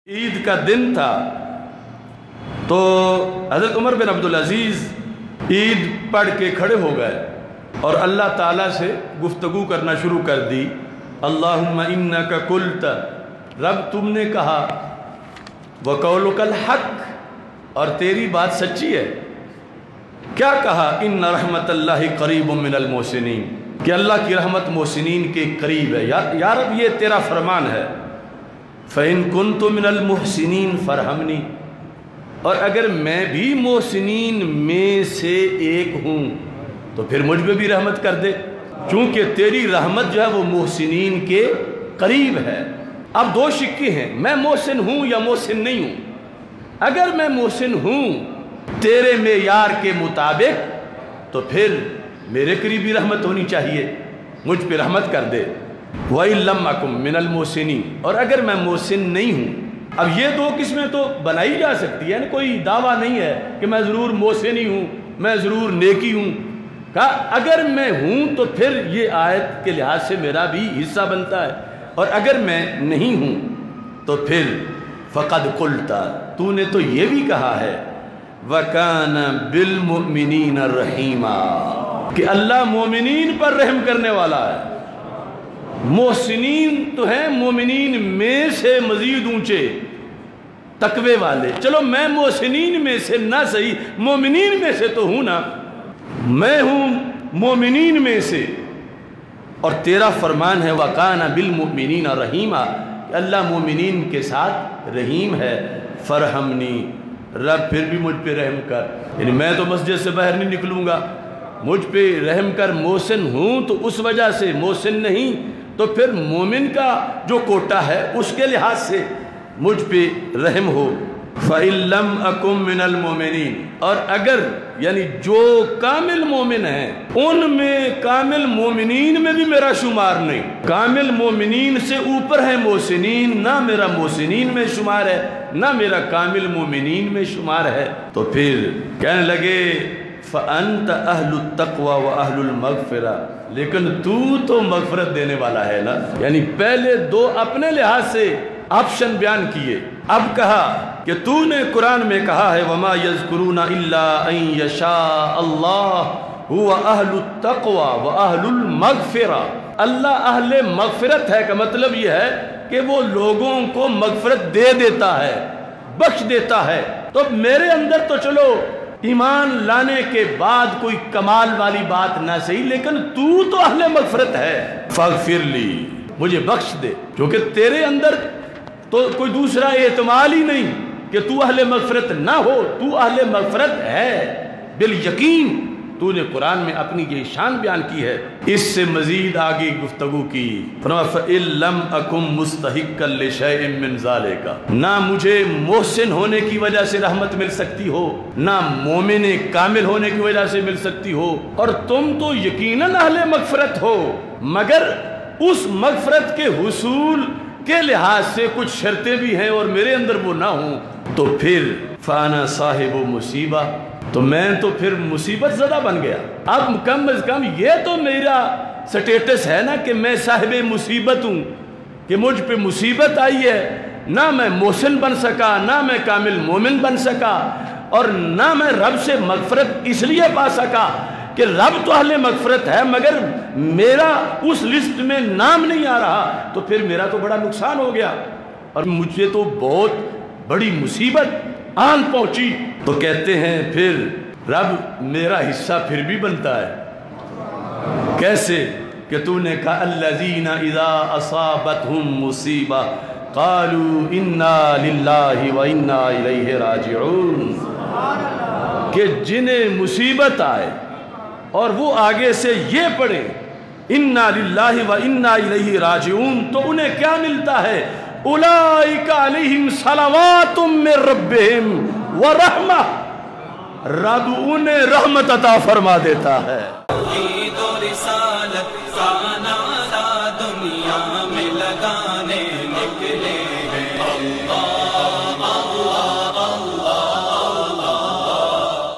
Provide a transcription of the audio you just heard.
عید کا دن تھا تو حضرت عمر بن عبدالعزیز عید پڑھ کے کھڑے ہو گئے اور اللہ تعالیٰ سے گفتگو کرنا شروع کر دی۔ اللہم انکا قلت، رب تم نے کہا، وقولک الحق، اور تیری بات سچی ہے۔ کیا کہا؟ ان رحمت اللہ قریب من المحسنین، کہ اللہ کی رحمت محسنین کے قریب ہے۔ یا رب یہ تیرا فرمان ہے۔ فَإِن كُنْتُ مِنَ الْمُحْسِنِينَ فَارْحَمْنِي، اور اگر میں بھی محسنین میں سے ایک ہوں تو پھر مجھ پہ بھی رحمت کر دے، چونکہ تیری رحمت جو ہے وہ محسنین کے قریب ہے۔ اب دو شکے ہیں، میں محسن ہوں یا محسن نہیں ہوں۔ اگر میں محسن ہوں تیرے معیار کے مطابق تو پھر میرے قریب بھی رحمت ہونی چاہیے، مجھ پہ رحمت کر دے۔ وَإِن لَمْ أَكُن مِّنَ الْمُحْسِنِينَ، اور اگر میں محسن نہیں ہوں۔ اب یہ دو قسمیں تو بنائی جا سکتی ہے، کوئی دعویٰ نہیں ہے کہ میں ضرور محسن ہی ہوں، میں ضرور نیکی ہوں۔ کہا اگر میں ہوں تو پھر یہ آیت کے لحاظ سے میرا بھی حصہ بنتا ہے، اور اگر میں نہیں ہوں تو پھر فَقَدْ قُلْتَ، تو نے تو یہ بھی کہا ہے، وَكَانَ بِالْمُؤْمِنِينَ رَحِيمًا، کہ اللہ مومنین پر رحم کرنے والا ہے۔ محسنین تو ہیں مومنین میں سے مزید اونچے تقوی والے۔ چلو میں محسنین میں سے نہ صحیح، مومنین میں سے تو ہوں نا، میں ہوں مومنین میں سے۔ اور تیرا فرمان ہے وَقَانَ بِالْمُؤْمِنِينَ رَحِيمًا، کہ اللہ مومنین کے ساتھ رحیم ہے۔ فَارْحَمْنِي، رب پھر بھی مجھ پہ رحم کر، یعنی میں تو مسجد سے باہر نہیں نکلوں گا، مجھ پہ رحم کر۔ محسن ہوں تو اس وجہ سے، محسن نہیں تو پھر مومن کا جو کوٹہ ہے اس کے لحاظ سے مجھ پہ رحم ہو۔ فَإِن لَمْ أَكُن مِّنَ الْمُؤْمِنِينَ، اور اگر یعنی جو کامل مومن ہیں ان میں، کامل مومنین میں بھی میرا شمار نہیں، کامل مومنین سے اوپر ہے محسنین، نہ میرا محسنین میں شمار ہے نہ میرا کامل مومنین میں شمار ہے، تو پھر کہنے لگے فَأَنْتَ أَهْلُ التَّقْوَى وَأَهْلُ الْمَغْفِرَةِ، لیکن تو مغفرت دینے والا ہے نا۔ یعنی پہلے دو اپنے لحاظ سے آپشن بیان کیے، اب کہا کہ تو نے قرآن میں کہا ہے وَمَا يَذْكُرُونَ إِلَّا أَن يَشَاءَ اللَّهُ هُوَ أَهْلُ التَّقْوَى وَأَهْلُ الْمَغْفِرَةِ، اللہ اہل مغفرت ہے کا مطلب یہ ہے کہ وہ لوگوں کو مغفرت دے دیتا ہے، بخش دیتا ہے۔ تو میرے اندر تو چلو ایمان لانے کے بعد کوئی کمال والی بات نہ صحیح، لیکن تو اہل مغفرت ہے۔ فاغفر لی، مجھے بخش دے، کیونکہ تیرے اندر تو کوئی دوسرا احتمال ہی نہیں کہ تو اہل مغفرت نہ ہو، تو اہل مغفرت ہے بالیقین۔ تو نے قرآن میں اپنی یہ شان بیان کی ہے۔ اس سے مزید آگے گفتگو کی، فرمایا فَإِن لَمْ أَكُن مُسْتَحِقًّا لِشَيْءٍ مِّن ذَلِكَ، نہ مجھے محسن ہونے کی وجہ سے رحمت مل سکتی ہو، نہ مومن کامل ہونے کی وجہ سے مل سکتی ہو، اور تم تو یقیناً اہل مغفرت ہو، مگر اس مغفرت کے حصول کے لحاز سے کچھ شرطیں بھی ہیں اور میرے اندر وہ نہ ہوں، تو پھر فَأَنَا صَاحِبُ مُصِیبَہ، تو میں تو پھر مصیبت زدہ بن گیا۔ اب کم از کم یہ تو میرا سٹیٹس ہے نا کہ میں صاحب مصیبت ہوں، کہ مجھ پہ مصیبت آئی ہے، نہ میں محسن بن سکا، نہ میں کامل مومن بن سکا، اور نہ میں رب سے مغفرت اس لیے پا سکا کہ رب تو اہل مغفرت ہے مگر میرا اس لسٹ میں نام نہیں آ رہا، تو پھر میرا تو بڑا نقصان ہو گیا اور مجھے تو بہت بڑی مصیبت آن پہنچی۔ تو کہتے ہیں پھر رب میرا حصہ پھر بھی بنتا ہے۔ کیسے؟ کہ تو نے کہا الذین اذا اصابتہم مصیبہ قالوا انا للہ وانا الیہ راجعون، کہ جنہیں مصیبت آئے اور وہ آگے سے یہ پڑھیں انا للہ وانا الیہ راجعون، تو انہیں کیا ملتا ہے؟ اولئک علیہم صلوات من ربہم ورحمہ، رب انہیں رحمت عطا فرما دیتا ہے۔